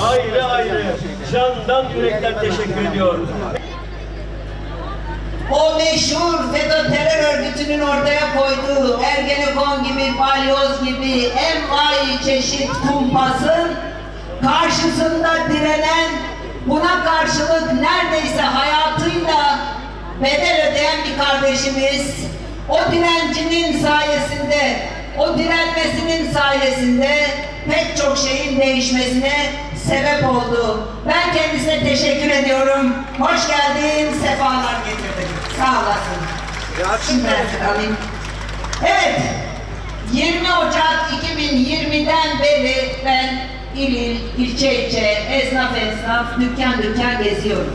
ayrı ayrı candan yürekten teşekkür ediyorum. O meşhur FETÖ terör örgütünün ortaya koyduğu Ergenekon gibi, balyoz gibi envai çeşit kumpasın karşısında direnen, buna karşılık neredeyse hayatıyla bedel ödeyen bir kardeşimiz, o direncinin sayesinde, o direnmesinin sayesinde pek çok şeyin değişmesine sebep oldu. Ben kendisine teşekkür ediyorum. Hoş geldin, sefalar getirdin. Sağ olasın. Şimdi ben alayım. Evet, 20 Ocak 2020'den beri ben il ilçe, esnaf, dükkan geziyorum.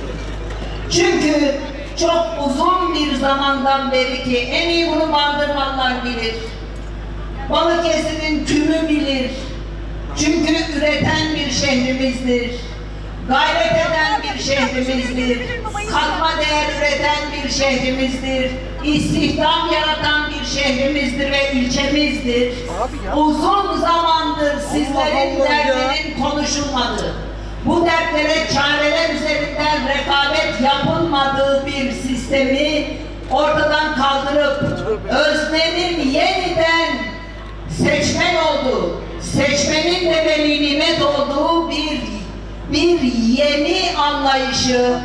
Çünkü çok uzun bir zamandan beri ki en iyi bunu Bandırmalılar bilir. Balıkesir'in tümü bilir. Çünkü üreten bir şehrimizdir. Gayret eden bir şehrimizdir. Katma değer üreten bir şehrimizdir. İstihdam yaratan bir şehrimizdir ve ilçemizdir. Uzun zamandır sizlerin derdinin konuşulmadığı, bu dertlere çareler üzerinden rekabet yapılmadığı bir sistemi ortadan kaldırıp öznenin yeniden seçmen olduğu, seçmenin de veli nimet olduğu bir yeni anlayışı,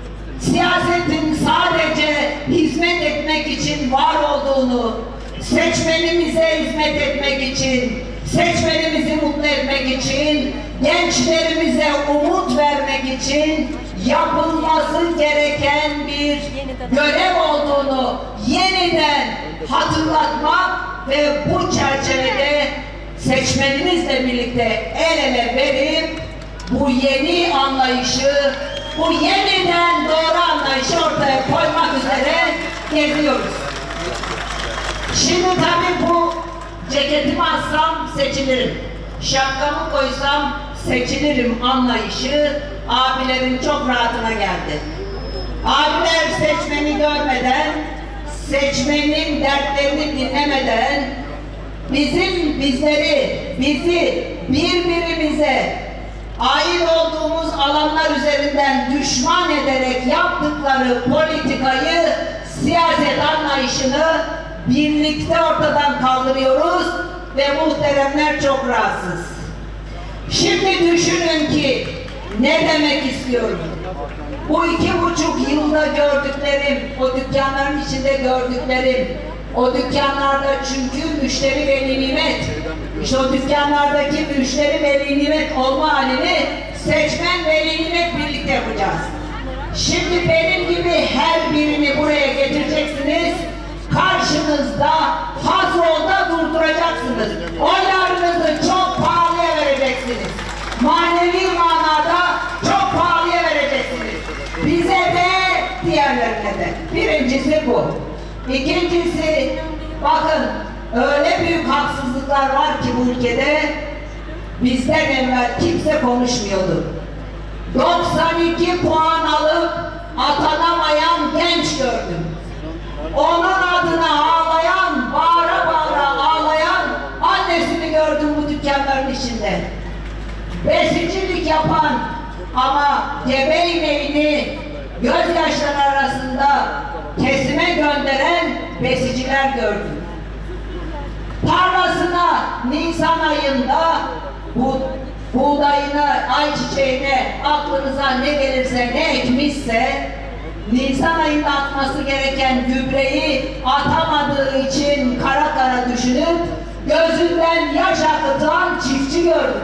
siyasetin sadece hizmet etmek için var olduğunu, seçmenimize hizmet etmek için, seçmenimizi mutlu etmek için, gençlerimize umut vermek için yapılması gereken bir görev olduğunu yeniden hatırlatmak ve bu çerçevede seçmenimizle birlikte el ele verip bu yeni anlayışı, bu yeniden doğru anlayışı ortaya koymak üzere geziyoruz. Şimdi tabii bu ceketimi alsam seçilirim, şapkamı koysam seçilirim anlayışı abilerin çok rahatına geldi. Abiler seçmeni görmeden, seçmenin dertlerini dinlemeden bizi birbirimize ait olduğumuz alanlar üzerinden düşman ederek yaptıkları politikayı, siyaset anlayışını birlikte ortadan kaldırıyoruz ve muhteremler çok rahatsız. Şimdi düşünün ki ne demek istiyorum? Bu 2,5 yılda gördüklerim, o dükkanların içinde gördüklerim, o dükkanlarda çünkü müşteri veli nimet, işte o dükkanlardaki müşteri veli nimet olma halini seçmen veli nimet birlikte yapacağız. Şimdi benim gibi her birini buraya getireceksiniz, karşınızda hazırda durduracaksınız. Oylarınızı çok pahalıya vereceksiniz. Manevi manada çok pahalıya vereceksiniz. Bize de, diğerlerine de. Birincisi bu. İkincisi, bakın öyle büyük haksızlıklar var ki bu ülkede, bizden evvel kimse konuşmuyordu. 92 puan alıp atanamayan genç gördüm. Onun adına ağlayan, bağıra bağıra ağlayan annesini gördüm bu dükkanların içinde. Besicilik yapan ama gebe ineğini gözyaşları arasında kesime gönderen besiciler gördüm. Tarlasına Nisan ayında buğdayını, ayçiçeğine, aklınıza ne gelirse, ne ekmişse Nisan ayında atması gereken gübreyi atamadığı için kara kara düşünüp gözünden yaş akıtan çiftçi gördüm.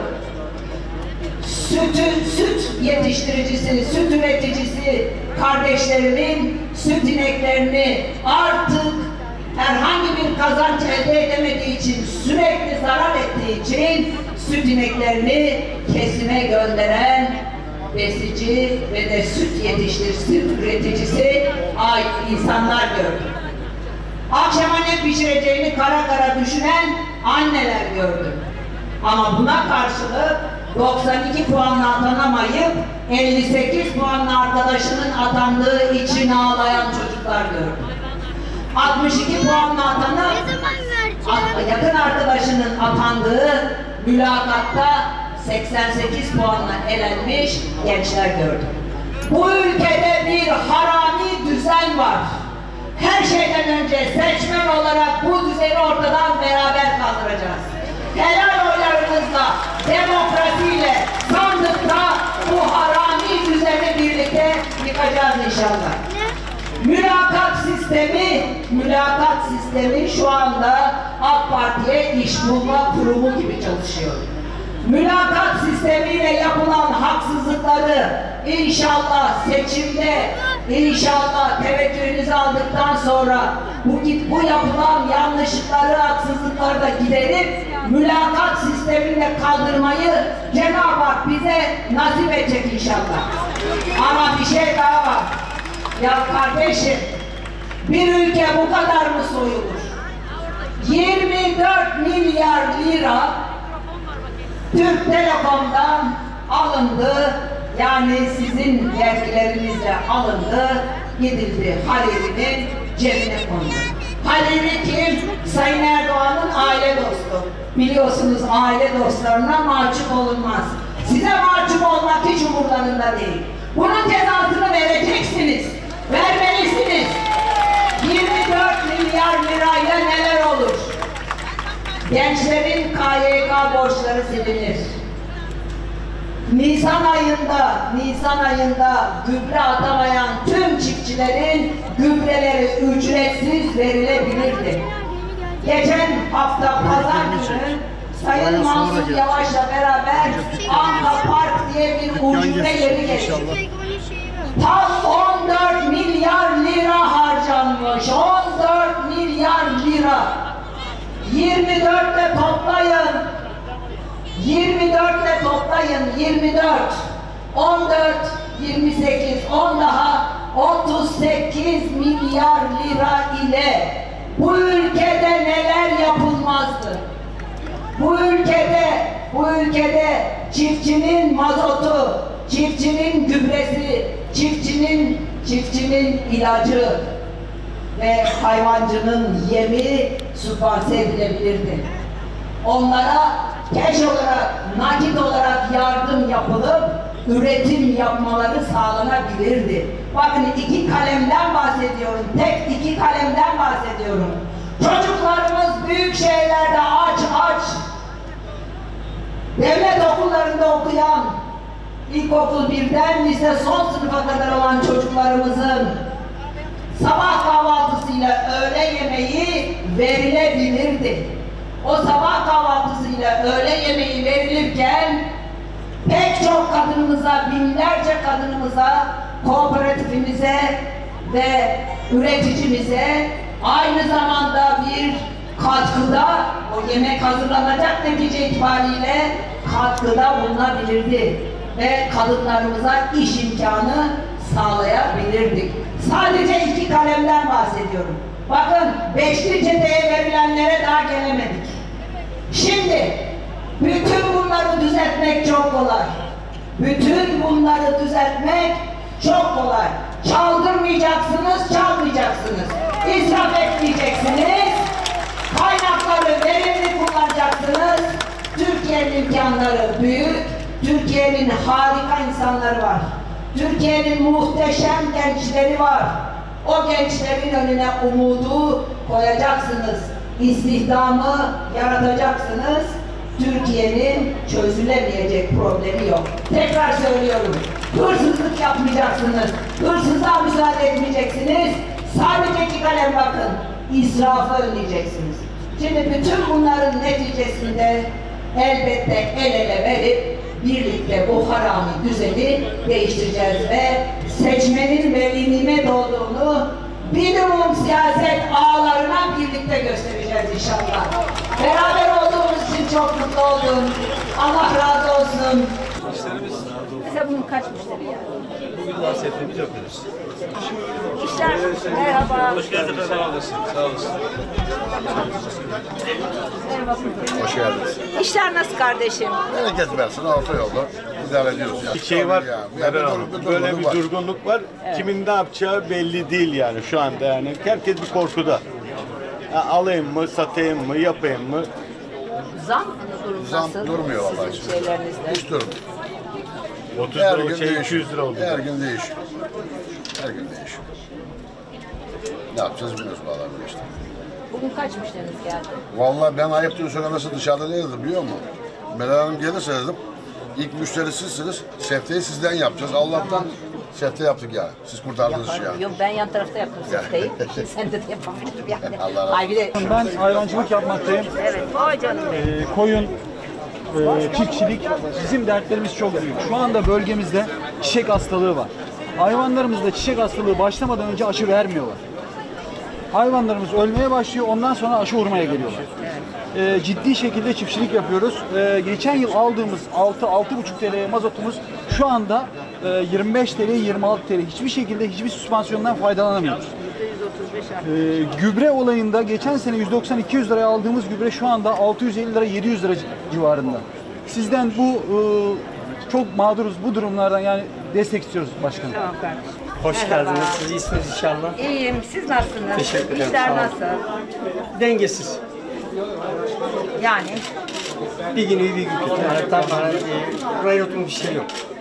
Süt yetiştiricisi, süt üreticisi kardeşlerimin süt ineklerini artık herhangi bir kazanç elde edemediği için, sürekli zarar ettiği için süt ineklerini kesime gönderen besici ve de süt üreticisi ait insanlar gördüm. Akşama ne pişireceğini kara kara düşünen anneler gördüm. Ama buna karşılık 92 puanla atanamayıp 58 puanla arkadaşının atandığı için ağlayan çocuklar gördüm. 62 puanla atanıp yakın arkadaşının atandığı mülakatta 88 puanla elenmiş gençler gördüm. Bu ülkede bir harami düzen var. Her şeyden önce seçmen olarak bu düzeni ortadan beraber kaldıracağız. Helal oylarınızla, demokrasiyle, sandıkta bu harami düzeni birlikte yıkacağız inşallah. Mülakat sistemi şu anda AK Parti'ye iş bulma kurumu gibi çalışıyor. Mülakat sistemiyle yapılan haksızlıkları inşallah seçimde, inşallah teveccühünüzü aldıktan sonra bu yapılan yanlışlıkları, haksızlıkları da giderip mülakat sisteminde kaldırmayı Cenab-ı Hak bize nasip edecek inşallah. Ama bir şey daha var. Ya kardeşim, bir ülke bu kadar mı soyulur? 24 milyar lira Türk Telekom'dan alındı, yani sizin vergilerinizle alındı, gidildi Halil'in cebine kondu. Halil'i kim? Sayın Erdoğan'ın aile dostu. Biliyorsunuz aile dostlarına mahcup olunmaz. Size mahcup olmak hiç umurlarında değil. Bunun cezasını vereceksiniz, vermelisiniz. 24 milyar lirayla neler olur? Gençlerin KYK borçları silinir. Nisan ayında gübre atamayan tüm çiftçilerin gübreleri ücretsiz verilebilirdi. Geçen hafta pazar günü Sayın Mansur Yavaş'la beraber Anka Park diye bir ucube yeri geçti. Tam 14 milyar lira harcanmış. 14 milyar lira. 24'le toplayın. 24'le toplayın. 24. 14, 28, 10 daha 38 milyar lira ile bu ülkede neler yapılmazdı? Bu ülkede çiftçinin mazotu, çiftçinin gübresi, çiftçinin ilacı ve hayvancının yemi sübvanse edilebilirdi. Onlara keş olarak, nakit olarak yardım yapılıp üretim yapmaları sağlanabilirdi. Bakın 2 kalemden bahsediyorum. Tek 2 kalemden bahsediyorum. Çocuklarımız büyük şehirlerde aç. Devlet okullarında okuyan, ilkokul 1'den lise son sınıfa kadar olan çocuklarımızın sabah kahvaltısıyla öğle yemeği verilebilirdi. O sabah kahvaltısıyla öğle yemeği verilirken pek çok kadınımıza, binlerce kadınımıza, kooperatifimize ve üreticimize aynı zamanda bir katkıda, o yemek hazırlanacak netice itibariyle katkıda bulunabilirdi ve kadınlarımıza iş imkanı sağlayabilirdik. Sadece 2 kalemden bahsediyorum. Bakın 5'li çeteye verilenlere daha gelemedik. Şimdi bütün bunları düzeltmek çok kolay. Bütün bunları düzeltmek çok kolay. Çaldırmayacaksınız, çalmayacaksınız. İsraf etmeyeceksiniz. Kaynakları verimli kullanacaksınız. Türkiye'nin imkanları büyük. Türkiye'nin harika insanları var. Türkiye'nin muhteşem gençleri var. O gençlerin önüne umudu koyacaksınız. İstihdamı yaratacaksınız. Türkiye'nin çözülemeyecek problemi yok. Tekrar söylüyorum. Hırsızlık yapmayacaksınız. Hırsızlığa müsaade etmeyeceksiniz. Sadece 2 kalem bakın. İsrafı önleyeceksiniz. Şimdi bütün bunların neticesinde elbette el ele verip birlikte bu harami düzeni değiştireceğiz ve seçmenin veli nimet olduğunu minimum siyaset ağlarına birlikte göstereceğiz inşallah. Beraber olduğumuz için çok mutlu oldum. Allah razı olsun. Size bunun kaç müşteri ya? Bugün bahsettiğimiz yapıyoruz. İşler, merhaba. Hoş geldiniz. Sağ olasın. Sağ olasın. Merhaba. Hoş geldiniz. İşler nasıl kardeşim? Bereket versin, orta yolda idare ediyoruz. Yani. Bir şey var, Yani böyle bir durgunluk var. Kimin ne yapacağı belli değil yani şu anda yani. Herkes bir korkuda. Ya alayım mı, satayım mı, yapayım mı? Zam durum Zam nasıl? durmuyor vallahi. Sizin şeylerinizde. Hiç durmuyor. 30 Her lira gün şey değişiyor. 200 lira oldu. Her gün değişiyor. Her gün değişiyor. Ne yapacağız bilmiyoruz vallahi bu işte. Bugün kaç müşteriniz geldi? Vallahi ben ayıp sonra nasıl dışarıda ne dedim biliyor musun? Meral Hanım gelirse dedim, ilk müşteri sizsiniz, sefteyi sizden yapacağız. Allah'tan sefte yaptık ya. Siz kurtardınız işi ya. Yok ben yan tarafta yaptım sefteyi. Şimdi sen de yapabilirim yani. Allah razı Ay bir de Ben hayvancılık yapmaktayım. evet vay canım. Koyun, çiftçilik, bizim dertlerimiz çok büyük. Şu anda bölgemizde çiçek hastalığı var. Hayvanlarımızda çiçek hastalığı başlamadan önce aşı vermiyorlar. Hayvanlarımız ölmeye başlıyor, ondan sonra aşı vurmaya geliyorlar. Ciddi şekilde çiftçilik yapıyoruz. Geçen yıl aldığımız 6-6,5 TL mazotumuz şu anda 25 TL, 26 TL. Hiçbir şekilde hiçbir süspansiyondan faydalanamıyoruz. Gübre olayında geçen sene 190-200 liraya aldığımız gübre şu anda 650 lira, 700 lira civarında. Sizden bu çok mağduruz bu durumlardan, yani destek istiyoruz başkanım. Tamam kardeşim. Hoş geldiniz. Siz iyisiniz inşallah. İyiyim. Siz nasılsınız? Teşekkür ederim, İşler sağ olun. nasıl? Dengesiz. Yani Bir gün iyi bir gün kötü. Yani tam rayotun bir şey yok.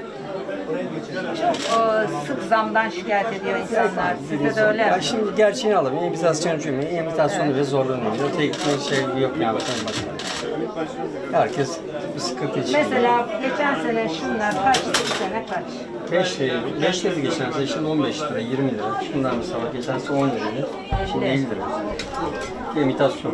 sık zamdan şikayet ediyor insanlar. Sizde de öyle Ya mi? şimdi gerçeğini alalım. İmitasyon cümle. İmitasyonu bile zorlanıyor. Öte gitmenin şey yok yani. Herkes bir sıkıntı içinde. Mesela geçen sene şunlar kaçtı, bu sene kaç? 5 liraydı geçen sene. Şimdi 15 lira, 20 lira. Şunlar mesela geçen sene 10 liraydı. Şimdi 50 lira. İmitasyon.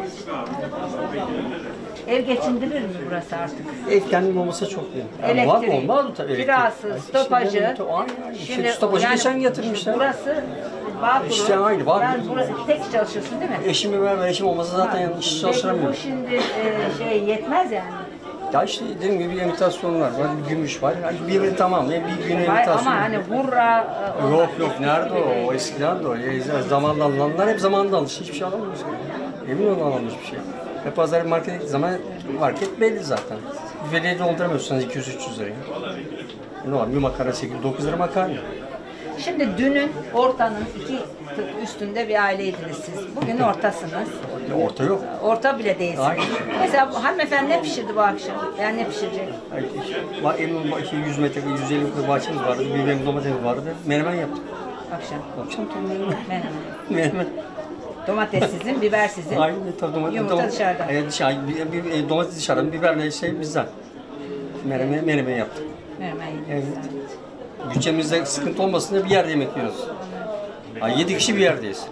Ev geçindirir mi burası artık? Ev kendim olmasa çok iyi. Yani var mı Elektrik, olmaz mı tabii? kirası, Elektrik. stopajı. Şimdi stopajı yani geçen yatırmışlar. Burası Bağkur'un. İşte aynı, var. Ben burası tek çalışıyorsun değil mi? Eşimi ver, eşim olmasa zaten yanlış Peki bu çalıştıramıyorum. şimdi yetmez yani. Ya işte dediğim gibi bir imitasyonlar var, bir gümüş var. Yani bir tamam, bir gün Hayır, imitasyon. ama hani burra Yok, nerede o? O eskiden de o. Zamanla alınanlar hep zamanında almış. Hiçbir şey alamıyoruz. Emin olun alınmış bir şey. Hep pazar markete gittiği zaman market belli zaten. Veliye dolduramıyorsunuz 200-300 liraya. Ne var? Bir makarna 8-9 lira makarna. Şimdi dünün ortanın 2 tık üstünde bir aileydiniz siz. Bugün ortasınız. Orta yok. Orta bile değilsiniz. Aynen. Mesela hanımefendi ne pişirdi bu akşam? Yani ne pişirecek? Emin 100 metre, 150 metre bahçemiz vardı. Bir benim domatesimiz vardı. Menemen yaptık. Akşam. Akşam tam menemen. Menemen. Menemen. Domates sizin, biber sizin. Aynen tabii domates. Yumurta dışarıdan. Domates dışarıdan, biberle şey bizden. Menemen yaptık. Menemen Evet. yediniz. Bütçemizde sıkıntı olmasın diye bir yerde yemek yiyoruz. 7 kişi bir yerdeyiz.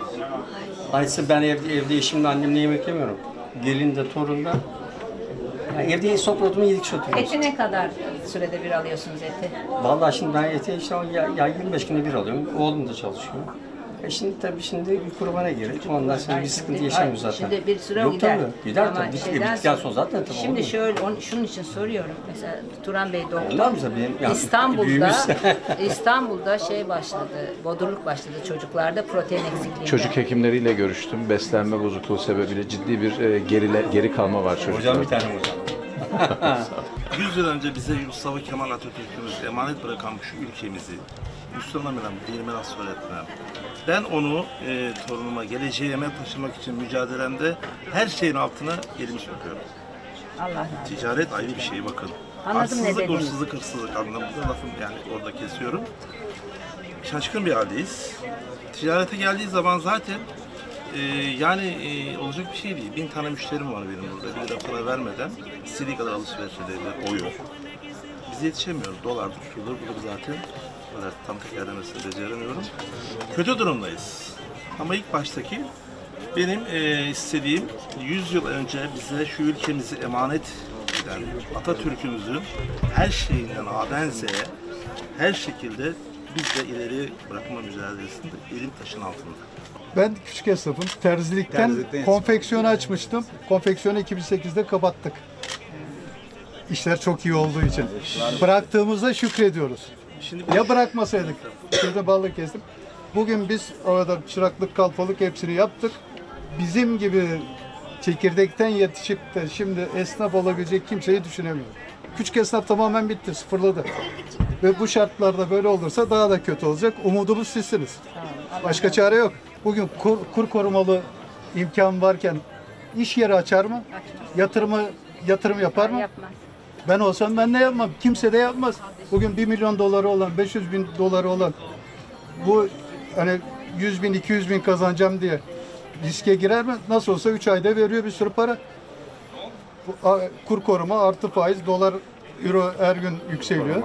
Aysa ben evde eşimle annemle yemek yemiyorum. Gelin de torun da. Yani evde sofra oturma 7 kişi oturuyoruz. Eti ne kadar sürede bir alıyorsunuz eti? Vallahi şimdi ben eti işte ya 25 günde bir alıyorum. Oğlum da çalışıyor. Şimdi tabii bir kurbana gerek. Ondan sonra bir sıkıntı yaşamıyoruz zaten. Şimdi bir süre Yok, gider. tabii. Gider Ama tabii. şeyden Bittikten sonra zaten tabii. Şimdi olur. şöyle, şunun için soruyorum. Mesela Turan Bey doktor. Ondan mı tabii? Yani İstanbul'da, büyümüş. İstanbul'da başladı, bodurluk başladı çocuklarda protein eksikliğinden. Çocuk hekimleriyle görüştüm. Beslenme bozukluğu sebebiyle ciddi bir geri kalma var çocuklarda. Hocam bir tane hocam. 100 yıl önce bize Mustafa Kemal Atatürk'ümüz emanet bırakan şu ülkemizi Müslümanlarla dinime nasıl öğretmem? Ben onu torunuma, geleceğime taşımak için mücadelemde her şeyin altına elimi sokuyorum. Allah razı olsun. Ticaret ayrı bir şey bakın. Anladım ne Haksızlık, dediğinizi. hırsızlık anlamında lafım yani orada kesiyorum. Şaşkın bir haldeyiz. Ticarete geldiği zaman zaten olacak bir şey değil. 1000 tane müşterim var benim burada. 1 lira para vermeden istediği kadar alışveriş edebilir. O yok. Biz yetişemiyoruz. Dolardır, şudur, budur zaten. O kadar tam tekerlemesini beceremiyorum. Kötü durumdayız. Ama ilk baştaki benim istediğim 100 yıl önce bize şu ülkemizi emanet eden Atatürk'ümüzün her şeyinden A'dan Z'ye her şekilde biz de ileri bırakma mücadelesinde elim taşın altında. Ben küçük esnafım. Terzilikten konfeksiyon açmıştım. Konfeksiyonu 2008'de kapattık. İşler çok iyi olduğu için. Bıraktığımızda şükrediyoruz. Ya bırakmasaydık, şurada balık kestim. Bugün biz orada çıraklık, kalfalık hepsini yaptık. Bizim gibi çekirdekten yetişip de şimdi esnaf olabilecek kimseyi düşünemiyorum. Küçük esnaf tamamen bitti, sıfırladı. Ve bu şartlarda böyle olursa daha da kötü olacak. Umudumuz sizsiniz. Başka çare yok. Bugün kur korumalı imkan varken iş yeri açar mı? Yatırımı yatırım yapar mı? Yapmaz. Ben olsam ben de yapmam. Kimse de yapmaz. Bugün 1 milyon doları olan, 500 bin doları olan bu hani 100 bin, 200 bin kazanacağım diye riske girer mi? Nasıl olsa 3 ayda veriyor bir sürü para. Kur koruma artı faiz, dolar, euro her gün yükseliyor.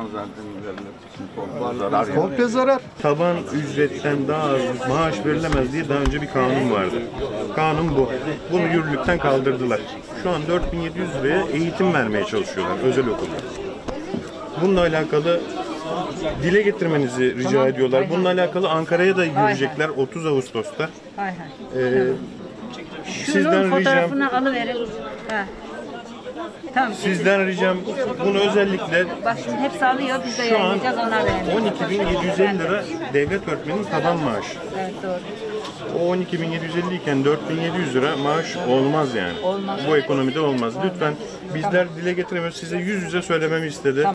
Komple zarar. Taban ücretten daha az maaş verilemez diye daha önce bir kanun vardı. Kanun bu. Bunu yürürlükten kaldırdılar. Şu an 4.700 liraya eğitim vermeye çalışıyorlar özel okulda. Bununla alakalı dile getirmenizi rica ediyorlar. Bununla alakalı Ankara'ya da yürüyecekler 30 Ağustos'ta. Hay hay. Şunun Sizden ricam, fotoğrafını alıverin. Ha. Tamam. sizden ricam bunu özellikle Bak şimdi hepsi alıyor, biz de şu an yayınlayacağız, onlar beğenecek. 12.750 lira devlet öğretmeninin taban maaşı. Evet, doğru. O 12.750 iken 4.700 lira maaş olmaz yani. Olmaz. Bu ekonomide olmaz. Lütfen bizler dile getiremiyoruz. Size yüz yüze söylememi istedi.